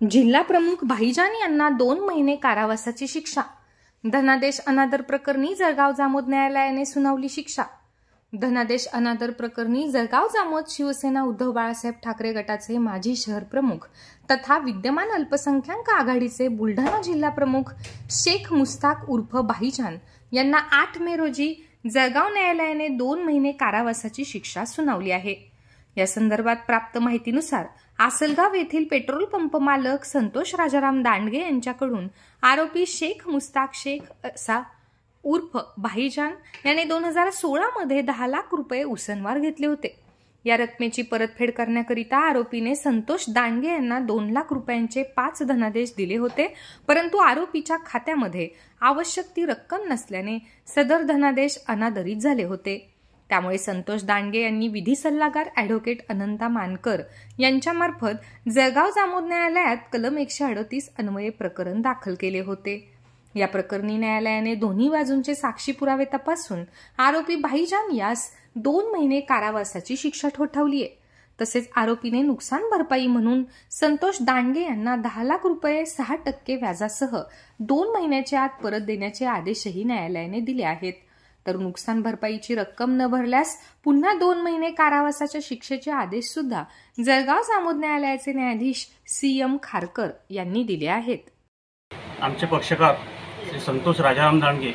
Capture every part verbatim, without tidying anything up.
जिल्हा प्रमुख भाईजान यांना दोन महिने कारावासाची शिक्षा। धनादेश अनादर प्रकरणी जळगाव जामोद न्यायालयाने सुनावली शिक्षा। धनादेश अनादर प्रकरणी जळगाव जामोद शिवसेना उद्धव बाळासाहेब ठाकरे गटाचे माजी शहर प्रमुख तथा विद्यमान अल्पसंख्याक आघाडीचे बुलढाणा जिल्हा प्रमुख शेख मुस्ताक उर्फ भाईजान यांना आठ मे रोजी जळगाव न्यायालयाने दोन महिने कारावासाची शिक्षा सुनावली आहे। या संदर्भात प्राप्त माहितीनुसार आसलगाव येथील पेट्रोल पंप मालक संतोष राजाराम दांडगे यांच्याकडून आरोपी शेख मुस्ताक शेख असा उर्फ भाईजान याने दोन हजार सोळा मध्ये दहा लाख रुपये उसनवार घेतले होते। या रकमेची परतफेड करण्याकरिता आरोपीने संतोष दांडगे यांना दोन लाख रुपयांचे पाच धनादेश दिले होते, परंतु आरोपीच्या खात्यामध्ये आवश्यक ती रक्कम नसल्याने सदर धनादेश अनादरित झाले होते। त्यामुळे संतोष दांडगे यांनी विधी सल्लागार ॲडव्होकेट अनंता मानकर यांच्यामार्फत जळगाव जामोद न्यायालयात कलम एकशे अडतीस अन्वये प्रकरण दाखल केले होते। या प्रकरणी न्यायालयाने दोन्ही बाजूंचे साक्षी पुरावे तपासून आरोपी भाईजान यास दोन महिने कारावासाची शिक्षा ठोठावली आहे। तसेच आरोपीने नुकसान भरपाई म्हणून संतोष दांडगे यांना दहा लाख रुपये सहा टक्के व्याजासह दोन महिन्याच्या आत परत देण्याचे आदेशही न्यायालयाने दिले आहेत। तर नुकसान भरपाईची रक्कम न भरल्यास पुन्हा दोन महिने कारावासाच्या शिक्षेचे आदेश सुद्धा जळगाव जामोद न्यायालयाचे न्यायाधीश सी एम खारकर यांनी दिले आहेत। आमचे पक्षकार श्री संतोष राजाराम दांडगे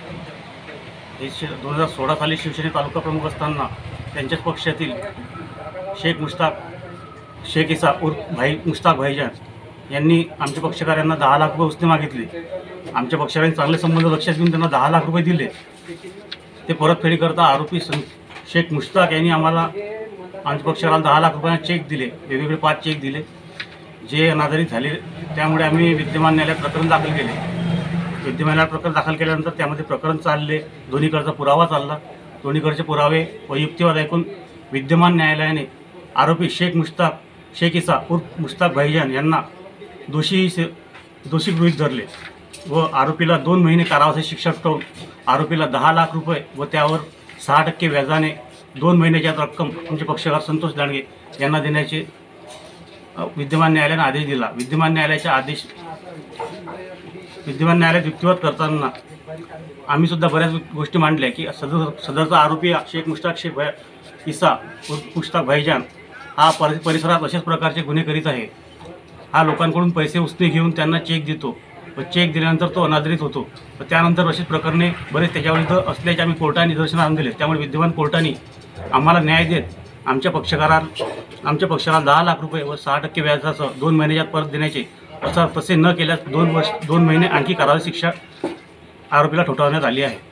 हे दोन हजार सोळा साली शिवसेने तालुका प्रमुख असताना त्यांच्याच पक्षातील शेख मुस्ताक शेख इसा उर्फ भाई मुस्ताक भाईजान यांनी आमच्या पक्षकारांना दहा लाख रुपये उसने मागितले। आमच्या पक्षकारांनी चांगले संबंध लक्षात घेऊन त्यांना दहा लाख रुपये दिले। ते परतफेडीकरता आरोपी शेख मुस्ताक यांनी आम्हाला आमच्या पक्षाला दहा लाख रुपयांचे चेक दिले, वेगवेगळे पाच चेक दिले जे अनादरित झाले। त्यामुळे आम्ही विद्यमान न्यायालयात प्रकरण दाखल केले। विद्यमान न्यायालयात प्रकरण दाखल केल्यानंतर त्यामध्ये प्रकरण चालले, दोन्हीकडचा पुरावा चालला। दोन्हीकडचे पुरावे व युक्तिवाद ऐकून विद्यमान न्यायालयाने आरोपी शेख मुस्ताक शेख इसा उर्फ मुस्ताक भाईजान यांना दोषी दोषी गृहीत धरले व आरोपीला दोन महिने कारावासाची शिक्षा ठोठावून आरोपीला दहा लाख रुपये व त्यावर सहा टक्के व्याजाने दोन महिन्याची रक्कम आमचे पक्षकार संतोष दांडगे यांना देण्याचे विद्यमान न्यायालयाने आदेश दिला। विद्यमान न्यायालयाचा आदेश विद्यमान न्यायालयात युक्तिवाद करताना आम्ही सुद्धा बऱ्याच गोष्टी मांडल्या की सदर सदरचा आरोपी शेख मुस्ताक शेख इसा उर्फ मुस्ताक भाईजान हा परि परिसरात अशाच प्रकारचे गुन्हे करीत आहे। हा लोकांकडून पैसे उसने घेऊन त्यांना चेक देतो व चेक दिल्यानंतर तो अनादरित होतो व त्यानंतर अशीच प्रकरणे बरेच त्याच्यावर असल्याचे आम्ही कोर्टाने निदर्शनास आणून दिले। त्यामुळे विद्यमान कोर्टाने आम्हाला न्याय देत आमच्या पक्षकाराला आमच्या पक्षाला दहा लाख रुपये व सहा टक्के व्याजासह दोन महिन्यात परत देण्याचे असं तसे न केल्यास दोन वर्ष दोन महिने आणखी कारावास शिक्षा आरोपीला ठोठावण्यात आली आहे।